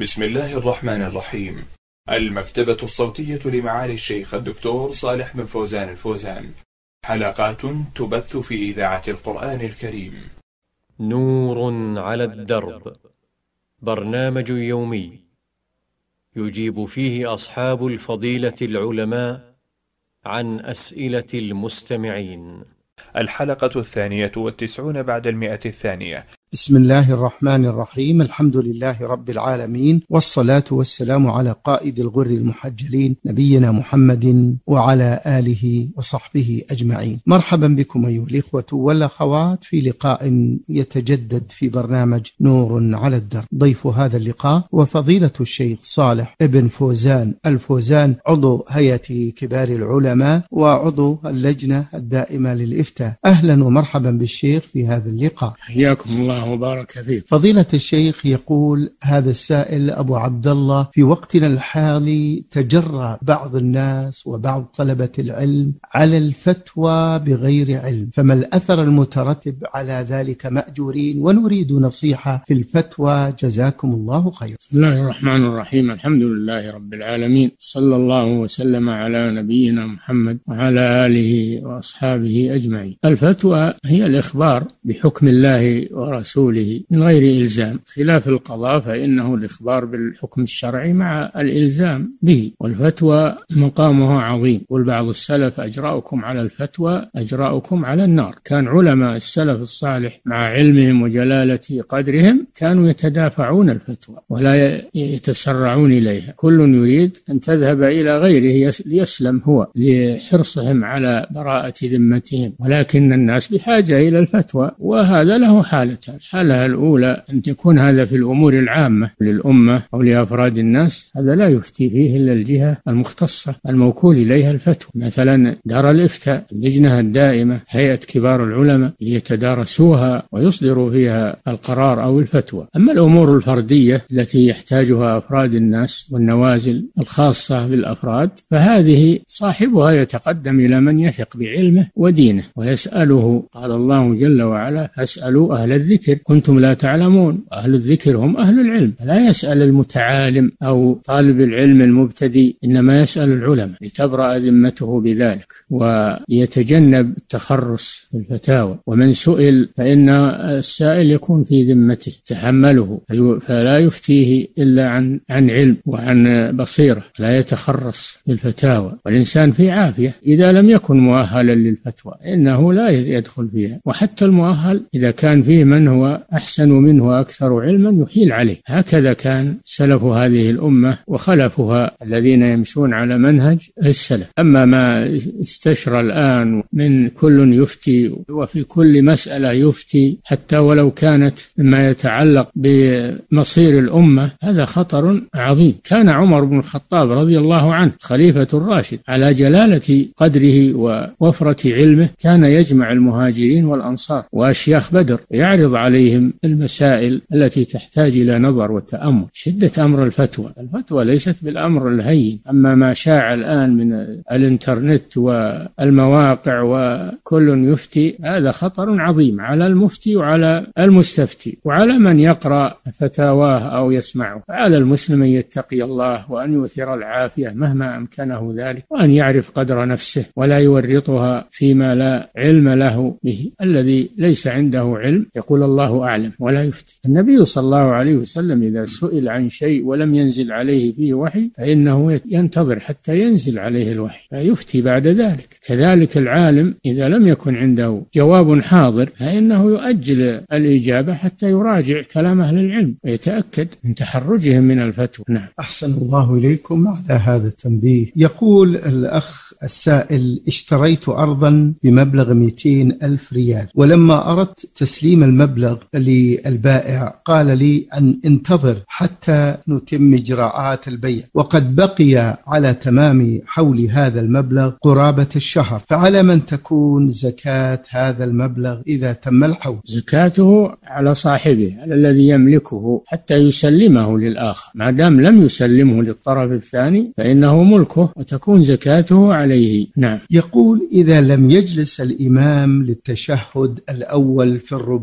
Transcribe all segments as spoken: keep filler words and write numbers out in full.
بسم الله الرحمن الرحيم. المكتبة الصوتية لمعالي الشيخ الدكتور صالح بن فوزان الفوزان، حلقات تبث في إذاعة القرآن الكريم. نور على الدرب، برنامج يومي يجيب فيه أصحاب الفضيلة العلماء عن أسئلة المستمعين. الحلقة الثانية والتسعون بعد المئة الثانية. بسم الله الرحمن الرحيم. الحمد لله رب العالمين، والصلاة والسلام على قائد الغر المحجلين نبينا محمد وعلى آله وصحبه أجمعين. مرحبا بكم أيها الإخوة والأخوات في لقاء يتجدد في برنامج نور على الدرب. ضيف هذا اللقاء وفضيلة الشيخ صالح بن فوزان الفوزان، عضو هيئة كبار العلماء وعضو اللجنة الدائمة للإفتاء. أهلا ومرحبا بالشيخ في هذا اللقاء. حياكم الله وبارك فيك. فضيلة الشيخ، يقول هذا السائل أبو عبد الله: في وقتنا الحالي تجرأ بعض الناس وبعض طلبة العلم على الفتوى بغير علم، فما الأثر المترتب على ذلك؟ مأجورين ونريد نصيحة في الفتوى، جزاكم الله خير. بسم الله الرحمن الرحيم. الحمد لله رب العالمين، صلى الله وسلم على نبينا محمد وعلى آله وأصحابه أجمعين. الفتوى هي الإخبار بحكم الله ورسوله من غير إلزام، خلاف القضاء فإنه الإخبار بالحكم الشرعي مع الإلزام به، والفتوى مقامها عظيم. والبعض السلف: أجرأكم على الفتوى أجرأكم على النار. كان علماء السلف الصالح مع علمهم وجلالة قدرهم كانوا يتدافعون الفتوى ولا يتسرعون إليها. كل يريد أن تذهب إلى غيره ليسلم هو، لحرصهم على براءة ذمتهم، ولكن الناس بحاجة إلى الفتوى، وهذا له حالتان. الحالة الأولى أن تكون هذا في الأمور العامة للأمة أو لأفراد الناس، هذا لا يفتي فيه إلا الجهة المختصة الموكول إليها الفتوى، مثلا دار الإفتاء، اللجنة الدائمة، هيئة كبار العلماء، ليتدارسوها ويصدروا فيها القرار أو الفتوى. أما الأمور الفردية التي يحتاجها أفراد الناس والنوازل الخاصة بالأفراد، فهذه صاحبها يتقدم إلى من يثق بعلمه ودينه ويسأله. قال الله جل وعلا: فاسألوا أهل الذكر كنتم لا تعلمون. أهل الذكر هم أهل العلم، لا يسأل المتعالم أو طالب العلم المبتدئ، إنما يسأل العلماء لتبرأ ذمته بذلك ويتجنب التخرص في الفتاوى. ومن سئل فإن السائل يكون في ذمته تحمله، فلا يفتيه إلا عن عن علم وعن بصيرة، لا يتخرص في الفتاوى. والإنسان في عافية إذا لم يكن مؤهلا للفتوى إنه لا يدخل فيها، وحتى المؤهل إذا كان فيه من هو أحسن منه وأكثر علما يحيل عليه. هكذا كان سلف هذه الأمة وخلفها الذين يمشون على منهج السلف. أما ما استشرى الآن من كل يفتي وفي كل مسألة يفتي، حتى ولو كانت ما يتعلق بمصير الأمة، هذا خطر عظيم. كان عمر بن الخطاب رضي الله عنه خليفة الراشد على جلالة قدره ووفرة علمه، كان يجمع المهاجرين والأنصار وأشياخ بدر، يعرض عليهم المسائل التي تحتاج إلى نظر وتأمل. شدة أمر الفتوى، الفتوى ليست بالأمر الهين. أما ما شاع الآن من الإنترنت والمواقع وكل يفتي، هذا خطر عظيم على المفتي وعلى المستفتي وعلى من يقرأ فتاواه أو يسمعه. فعلى المسلم أن يتقي الله وأن يؤثر العافية مهما أمكنه ذلك، وأن يعرف قدر نفسه ولا يورطها فيما لا علم له به. الذي ليس عنده علم يقول الله أعلم ولا يفتي. النبي صلى الله عليه وسلم إذا سئل عن شيء ولم ينزل عليه فيه وحي فإنه ينتظر حتى ينزل عليه الوحي فيفتي بعد ذلك. كذلك العالم إذا لم يكن عنده جواب حاضر فإنه يؤجل الإجابة حتى يراجع كلام أهل العلم ويتأكد من تحرجهم من الفتوى. نعم. أحسن الله إليكم على هذا التنبيه. يقول الأخ السائل: اشتريت أرضا بمبلغ مئتين ألف ريال، ولما أردت تسليم المبلغ للبائع قال لي أن انتظر حتى نتم إجراءات البيع، وقد بقي على تمام حول هذا المبلغ قرابة الشهر، فعلى من تكون زكاة هذا المبلغ إذا تم الحول؟ زكاته على صاحبه، على الذي يملكه حتى يسلمه للآخر. ما دام لم يسلمه للطرف الثاني فإنه ملكه وتكون زكاته عليه. نعم. يقول: إذا لم يجلس الإمام للتشهد الأول في الرباعية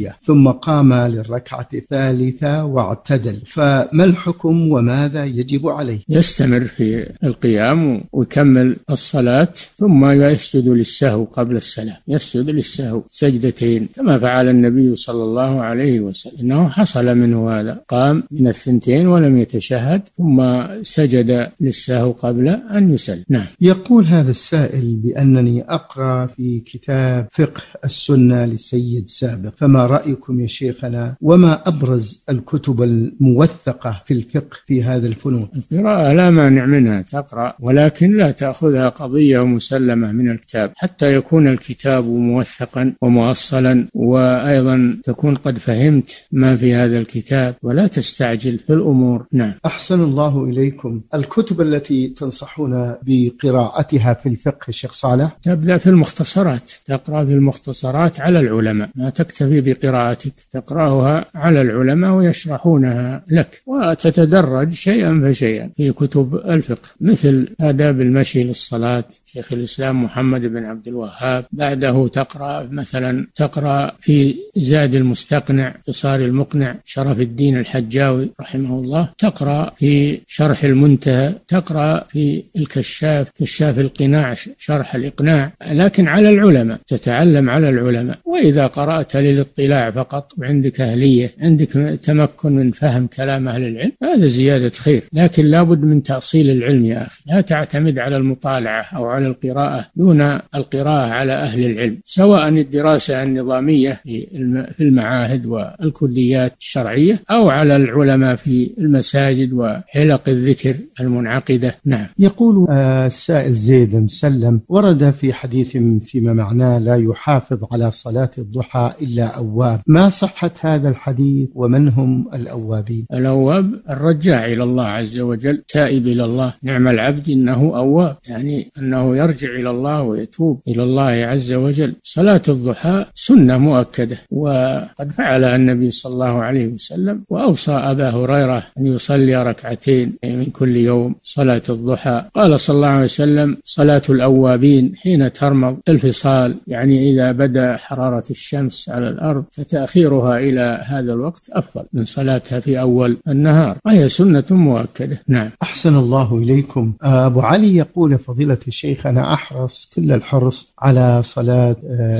التحية ثم قام للركعة الثالثة واعتدل، فما الحكم وماذا يجب عليه؟ يستمر في القيام ويكمل الصلاة ثم يسجد للسهو قبل السلام، يسجد للسهو سجدتين كما فعل النبي صلى الله عليه وسلم، إنه حصل منه هذا، قام من الثنتين ولم يتشهد ثم سجد للسهو قبل أن يسلم. نعم. يقول هذا السائل بأنني أقرأ في كتاب فقه السنة لسيد سابق، فما رأيكم يا شيخنا وما أبرز الكتب الموثقة في الفقه في هذا الفنون؟ القراءة لا مانع منها، تقرأ ولكن لا تأخذها قضية مسلمة من الكتاب حتى يكون الكتاب موثقا ومؤصلا، وأيضا تكون قد فهمت ما في هذا الكتاب ولا تستعجل في الأمور. نعم. أحسن الله إليكم. الكتب التي تنصحون بقراءتها في الفقه الشيخ صالح؟ تبدأ في المختصرات، تقرأ في المختصرات على العلماء، ما تكتفي بقراءتك، تقرأها على العلماء ويشرحونها لك، وتتدرج شيئا فشيئا في كتب الفقه، مثل آداب المشي للصلاة شيخ الإسلام محمد بن عبد الوهاب، بعده تقرأ مثلا تقرأ في زاد المستقنع اختصار المقنع شرف الدين الحجاوي رحمه الله، تقرأ في شرح المنتهى، تقرأ في الكشاف كشاف القناع شرح الإقناع، لكن على العلماء، تتعلم على العلماء. وإذا قرأت للاطلاع فقط وعندك أهلية، عندك تمكن من فهم كلام أهل العلم، هذا زيادة خير، لكن لابد من تأصيل العلم يا أخي، لا تعتمد على المطالعة أو على القراءة دون القراءة على أهل العلم، سواء الدراسة النظامية في المعاهد والكليات الشرعية أو على العلماء في المساجد وحلق الذكر المنعقدة. نعم. يقول السائل زيد مسلم: ورد في حديث فيما معناه لا يحافظ على صلاة الضحى إلا أواب، ما صحة هذا الحديث ومن هم الأوابين؟ الأواب الرجاع إلى الله عز وجل، تائب إلى الله، نعم العبد إنه أواب، يعني أنه يرجع إلى الله ويتوب إلى الله عز وجل. صلاة الضحى سنة مؤكدة، وقد فعل النبي صلى الله عليه وسلم، وأوصى أبا هريرة أن يصلي ركعتين من كل يوم صلاة الضحى. قال صلى الله عليه وسلم: صلاة الأوابين حين ترمض الفصال، يعني إذا بدأ حرارة الشمس على الأرض، فتأخيرها إلى هذا الوقت أفضل من صلاتها في أول النهار، وهي سنة مؤكدة. نعم. أحسن الله إليكم. أبو علي يقول: فضيلة الشيخ، أنا أحرص كل الحرص على صلاة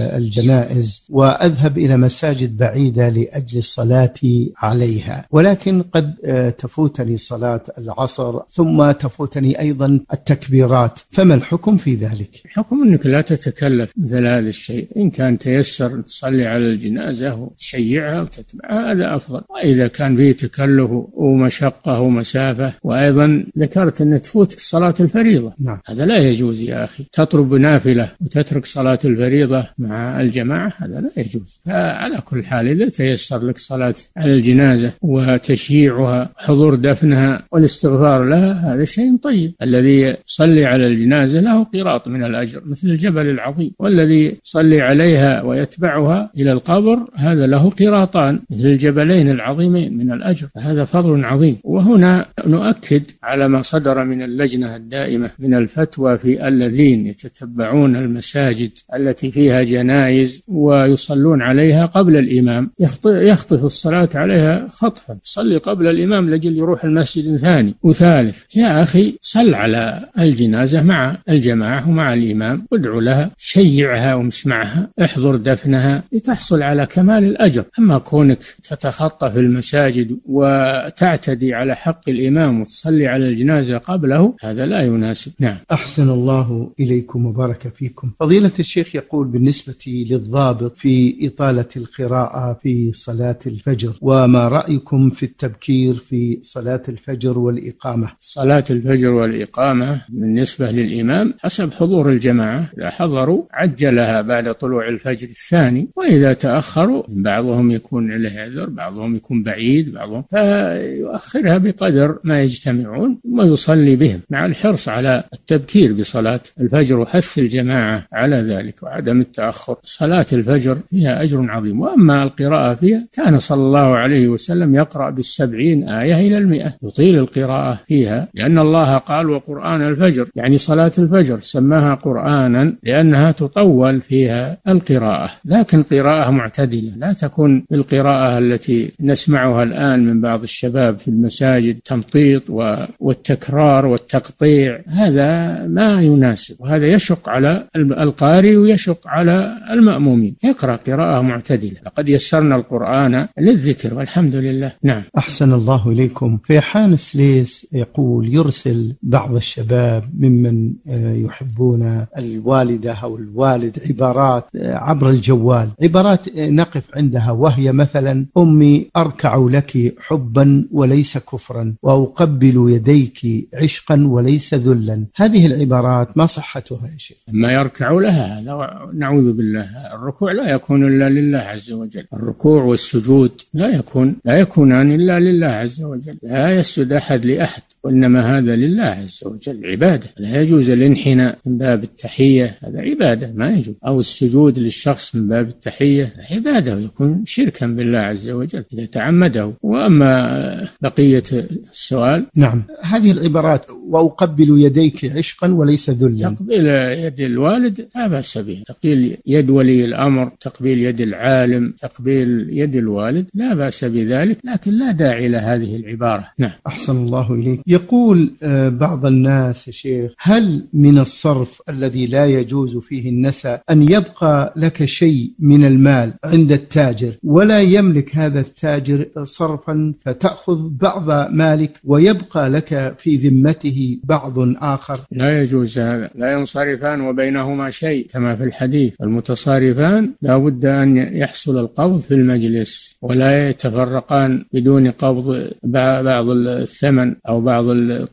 الجنائز وأذهب إلى مساجد بعيدة لأجل الصلاة عليها، ولكن قد تفوتني صلاة العصر ثم تفوتني أيضا التكبيرات، فما الحكم في ذلك؟ الحكم أنك لا تتكلف مثل هذا الشيء، إن كان تيسر تصلي على الجنازة وتشيعها وتتبعها هذا أفضل، وإذا كان فيه تكلف ومشقة ومسافة، وأيضا ذكرت أن تفوتك صلاة الفريضة. نعم. هذا لا يجوز يا أخي، تطلب نافلة وتترك صلاة الفريضة مع الجماعة، هذا لا يجوز. فعلى كل حال إذا تيسر لك صلاة على الجنازة وتشييعها، حضور دفنها والاستغفار لها، هذا شيء طيب. الذي يصلي على الجنازة له قيراط من الأجر مثل الجبل العظيم، والذي يصلي عليها ويتبعها إلى القبر هذا له قيراطان مثل الجبلين العظيمين من الأجر، هذا فضل عظيم. وهنا نؤكد على ما صدر من اللجنة الدائمة من الفتوى في الذين يتتبعون المساجد التي فيها جنائز ويصلون عليها قبل الإمام، يخطف الصلاة عليها خطفا، يصلي قبل الإمام لجل يروح المسجد ثاني وثالث. يا أخي صل على الجنازة مع الجماعة ومع الإمام، وادعو لها، شيعها ومسمعها، احضر دفنها لتحصل على كمال الأجر. أما كونك تتخطى في المساجد وتعتدي على حق الإمام وتصلي على الجنازة قبله، هذا لا يناسب. نعم. أحسن الله إليكم وبارك فيكم. فضيلة الشيخ يقول: بالنسبة للضابط في إطالة القراءة في صلاة الفجر، وما رأيكم في التبكير في صلاة الفجر والإقامة؟ صلاة الفجر والإقامة بالنسبة للإمام حسب حضور الجماعة، إذا حضروا عجلها بعد طلوع الفجر الثاني، وإذا تأخروا بعضهم يكون له عذر، بعضهم يكون بعيد، بعضهم فيؤخرها بقدر ما يجتمعون ثم يصلي بهم، مع الحرص على التبكير بصلاة الفجر وحث الجماعة على ذلك وعدم التأخر. صلاة الفجر فيها أجر عظيم. وأما القراءة فيها، كان صلى الله عليه وسلم يقرأ بالسبعين آية إلى المئة، يطيل القراءة فيها، لأن الله قال: وقرآن الفجر، يعني صلاة الفجر سماها قرآنا لأنها تطول فيها القراءة، لكن قراءة معتدلة معتدلة، لا تكون بالقراءة التي نسمعها الآن من بعض الشباب في المساجد، تمطيط والتكرار والتقطيع، هذا ما يناسب، وهذا يشق على القارئ ويشق على المأمومين. يقرأ قراءة معتدلة. لقد يسرنا القرآن للذكر والحمد لله. نعم. أحسن الله إليكم. في حان سليس يقول يرسل بعض الشباب ممن يحبون الوالدة أو الوالد عبارات عبر الجوال، عبارات نقف عندها وهي مثلا: أمي أركع لك حبا وليس كفرا، وأقبل يديك عشقا وليس ذلا. هذه العبارات ما صحتها يا شيخ؟ ما يركع لها هذا نعوذ بالله. الركوع لا يكون إلا لله عز وجل، الركوع والسجود لا يكون لا يكونان إلا لله عز وجل، لا يسجد أحد لأحد، وإنما هذا لله عز وجل عبادة. لا يجوز الانحناء من باب التحية، هذا عبادة ما يجوز، أو السجود للشخص من باب التحية عبادة، ويكون شركا بالله عز وجل إذا تعمده. وأما بقية السؤال، نعم، هذه العبارات: وأقبل يديك عشقا وليس ذلا. تقبيل يد الوالد لا بأس به، تقبيل يد ولي الأمر، تقبيل يد العالم، تقبيل يد الوالد لا بأس بذلك، لكن لا داعي لهذه العبارة. نعم. أحسن الله إليك. يقول بعض الناس يا شيخ: هل من الصرف الذي لا يجوز فيه النسى أن يبقى لك شيء من المال عند التاجر ولا يملك هذا التاجر صرفا، فتأخذ بعض مالك ويبقى لك في ذمته بعض آخر؟ لا يجوز هذا، لا ينصرفان وبينهما شيء كما في الحديث. المتصارفان لا بد أن يحصل القبض في المجلس، ولا يتفرقان بدون قبض بعض الثمن أو بعض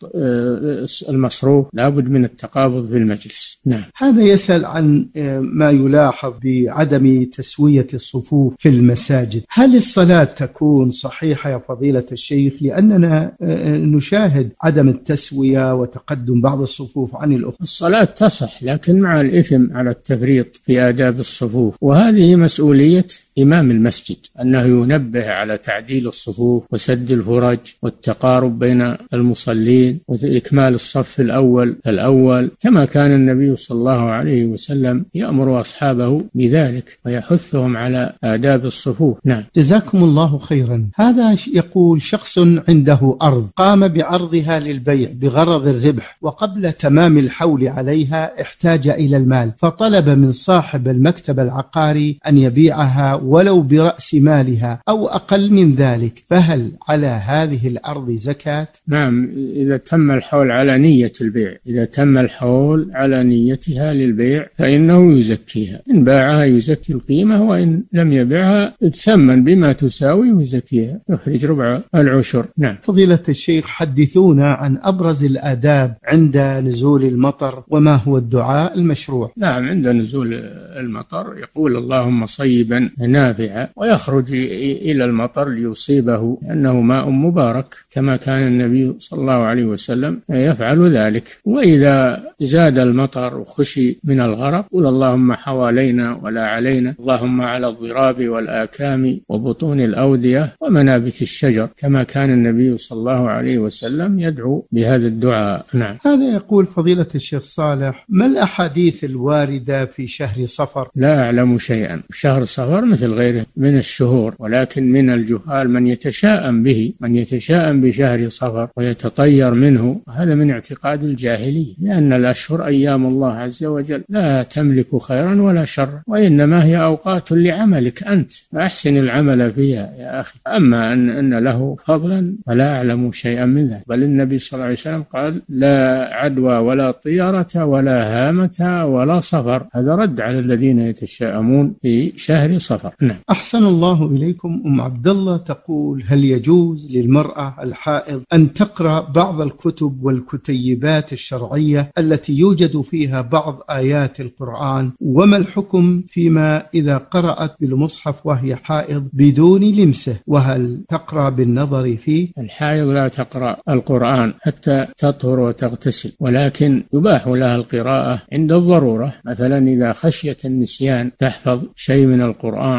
المصروف، لا بد من التقابض في المجلس. نعم. هذا يسأل عن ما يلاحظ بعدم تسوية الصفوف في المساجد. هل الصلاة تكون صحيحة يا فضيلة الشيخ؟ لأننا نشاهد عدم التسوية وتقدم بعض الصفوف عن الأخرى. الصلاة تصح، لكن مع الإثم على التفريط في آداب الصفوف، وهذه مسؤولية إمام المسجد أنه ينبه على تعديل الصفوف وسد الفرج والتقارب بين المصلين وإكمال الصف الأول الأول، كما كان النبي صلى الله عليه وسلم يأمر أصحابه بذلك ويحثهم على آداب الصفوف. نعم. جزاكم الله خيرا. هذا يقول: شخص عنده أرض قام بعرضها للبيع بغرض الربح، وقبل تمام الحول عليها احتاج إلى المال، فطلب من صاحب المكتب العقاري أن يبيعها ولو برأس مالها أو أقل من ذلك، فهل على هذه الأرض زكاة؟ نعم، إذا تم الحول على نية البيع، إذا تم الحول على نيتها للبيع فإنه يزكيها، إن باعها يزكي القيمة، وإن لم يبيعها يثمن بما تساوي ويزكيها، يخرج ربع العشر. نعم. فضيلة الشيخ، حدثونا عن أبرز الآداب عند نزول المطر، وما هو الدعاء المشروع؟ نعم، عند نزول المطر يقول: اللهم صيبا نافعا، ويخرج إلى المطر ليصيبه، لأنه ماء مبارك كما كان النبي صلى الله عليه وسلم يفعل ذلك. وإذا زاد المطر وخشي من الغرق قل: اللهم حوالينا ولا علينا، اللهم على الضراب والآكام وبطون الأودية ومنابت الشجر، كما كان النبي صلى الله عليه وسلم يدعو بهذا الدعاء. نعم. هذا يقول فضيلة الشيخ صالح: ما الأحاديث الواردة في شهر صفر؟ لا أعلم شيئا. شهر صفر مثل غيره من الشهور، ولكن من الجهال من يتشاءم به، من يتشاءم بشهر صفر ويتطير منه، هذا من اعتقاد الجاهلية، لأن الأشهر أيام الله عز وجل لا تملك خيرا ولا شرا، وإنما هي أوقات لعملك أنت، فأحسن العمل فيها يا أخي. أما أن, أن له فضلا فلا أعلم شيئا من ذلك، بل النبي صلى الله عليه وسلم قال: لا عدوى ولا طيرة ولا هامة ولا صفر. هذا رد على الذين يتشاءمون في شهر صفر. نعم. أحسن الله إليكم. أم عبد الله تقول: هل يجوز للمرأة الحائض أن تقرأ بعض الكتب والكتيبات الشرعية التي يوجد فيها بعض آيات القرآن؟ وما الحكم فيما إذا قرأت بالمصحف وهي حائض بدون لمسه؟ وهل تقرأ بالنظر فيه؟ الحائض لا تقرأ القرآن حتى تطهر وتغتسل، ولكن يباح لها القراءة عند الضرورة، مثلا إذا خشيت النسيان تحفظ شيء من القرآن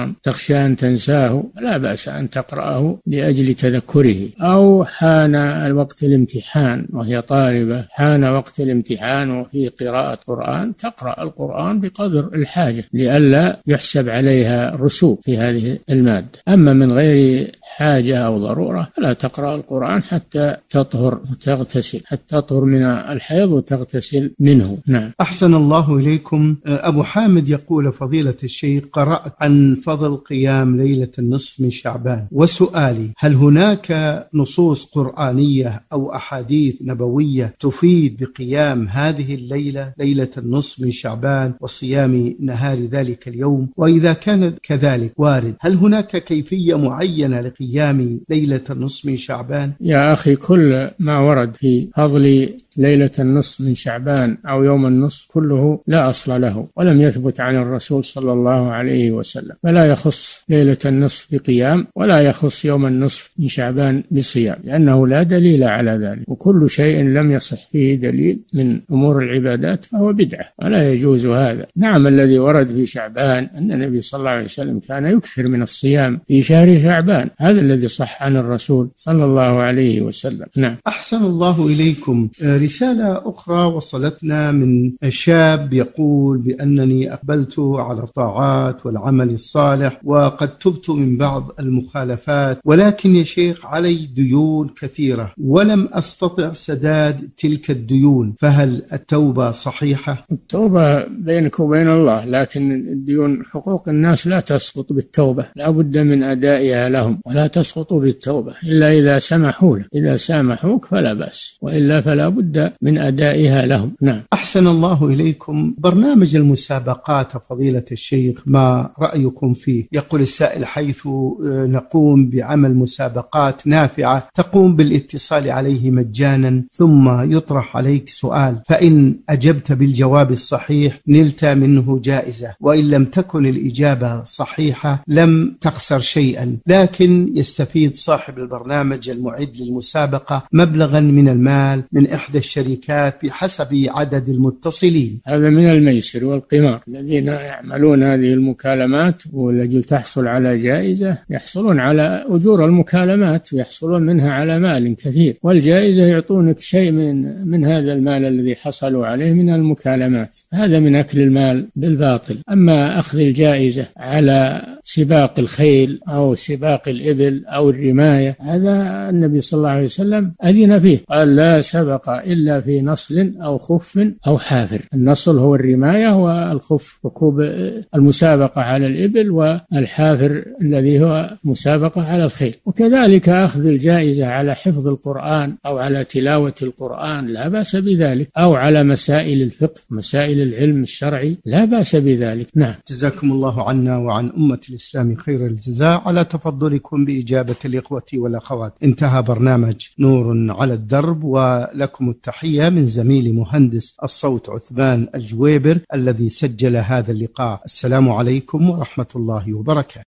القرآن تخشى أن تنساه لا بأس أن تقرأه لأجل تذكره. أو حان الوقت الامتحان وهي طالبة، حان وقت الامتحان وفي قراءة قرآن، تقرأ القرآن بقدر الحاجة لئلا يحسب عليها رسوب في هذه المادة. أما من غير حاجة أو ضرورة فلا تقرأ القرآن حتى تطهر وتغتسل، حتى تطهر من الحيض وتغتسل منه. نعم. أحسن الله إليكم. أبو حامد يقول: فضيلة الشيخ، قرأت عن فضل قيام ليلة النصف من شعبان، وسؤالي: هل هناك نصوص قرآنية أو أحاديث نبوية تفيد بقيام هذه الليلة، ليلة النصف من شعبان، وصيام نهار ذلك اليوم؟ وإذا كان كذلك وارد، هل هناك كيفية معينة لقيام ليلة النصف من شعبان؟ يا أخي، كل ما ورد في فضل ليلة النصف من شعبان أو يوم النصف كله لا أصل له ولم يثبت عن الرسول صلى الله عليه وسلم، فلا يخص ليلة النصف بقيام ولا يخص يوم النصف من شعبان بصيام، لأنه لا دليل على ذلك. وكل شيء لم يصح فيه دليل من أمور العبادات فهو بدعة ولا يجوز هذا. نعم، الذي ورد في شعبان أن النبي صلى الله عليه وسلم كان يكثر من الصيام في شهر شعبان، هذا الذي صح عن الرسول صلى الله عليه وسلم. نعم. أحسن الله إليكم. رسالة أخرى وصلتنا من شاب يقول بأنني أقبلت على الطاعات والعمل الصالح وقد تبت من بعض المخالفات، ولكن يا شيخ علي ديون كثيرة ولم أستطع سداد تلك الديون، فهل التوبة صحيحة؟ التوبة بينك وبين الله، لكن الديون حقوق الناس لا تسقط بالتوبة، لا بد من أدائها لهم، ولا تسقط بالتوبة إلا إذا سمحوا لك. إذا سامحوك فلا بأس، وإلا فلا بد من أدائها لهم. نعم. أحسن الله إليكم. برنامج المسابقات فضيلة الشيخ، ما رأيكم فيه؟ يقول السائل: حيث نقوم بعمل مسابقات نافعة تقوم بالاتصال عليه مجانا، ثم يطرح عليك سؤال، فإن أجبت بالجواب الصحيح نلت منه جائزة، وإن لم تكن الإجابة صحيحة لم تخسر شيئا، لكن يستفيد صاحب البرنامج المعد للمسابقة مبلغا من المال من إحدى الشركات بحسب عدد المتصلين. هذا من الميسر والقمار. الذين يعملون هذه المكالمات ولجل تحصل على جائزة يحصلون على أجور المكالمات ويحصلون منها على مال كثير، والجائزة يعطونك شيء من من هذا المال الذي حصلوا عليه من المكالمات. هذا من أكل المال بالباطل. أما أخذ الجائزة على سباق الخيل أو سباق الإبل أو الرماية، هذا النبي صلى الله عليه وسلم أذن فيه، قال: لا سبق إلا في نصل أو خف أو حافر. النصل هو الرماية، والخف ركوب المسابقة على الإبل، والحافر الذي هو مسابقة على الخيل. وكذلك أخذ الجائزة على حفظ القرآن أو على تلاوة القرآن لا بأس بذلك، أو على مسائل الفقه، مسائل العلم الشرعي، لا بأس بذلك. نعم. جزاكم الله عنا وعن أمة الإسلام خير الجزاء على تفضلكم بإجابة الإخوة والأخوات. انتهى برنامج نور على الدرب، ولكم التحية من زميل مهندس الصوت عثمان الجويبر الذي سجل هذا اللقاء. السلام عليكم ورحمة الله وبركاته.